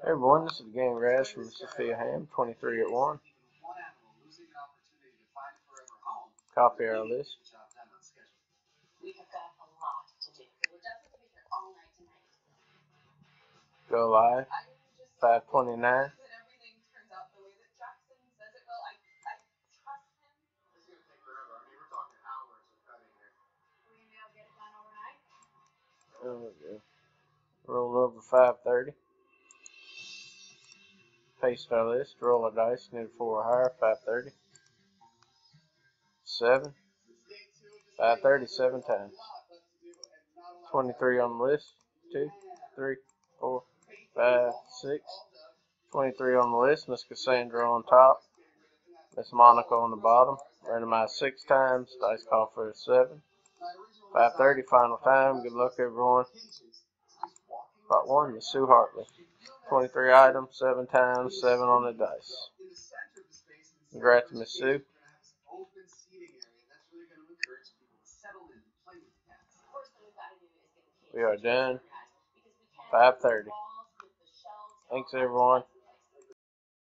Hey everyone, this is Game Raz from Sophia Ham, 23 at 1. Copy our list. Go live, 529. Roll over 530. Paste our list, roll a dice, need 4 or higher, 530. 7. 530, 7 times. 23 on the list. 2, 3, 4, 5, 6. 23 on the list. Miss Cassandra on top. Miss Monica on the bottom. Randomized 6 times. Dice call for a 7. 530, final time. Good luck, everyone. Part 1, Miss Sue Hartley. 23 items, 7 times, 7 on the dice. Congrats, Miss Sue. We are done. 5:30. Thanks, everyone.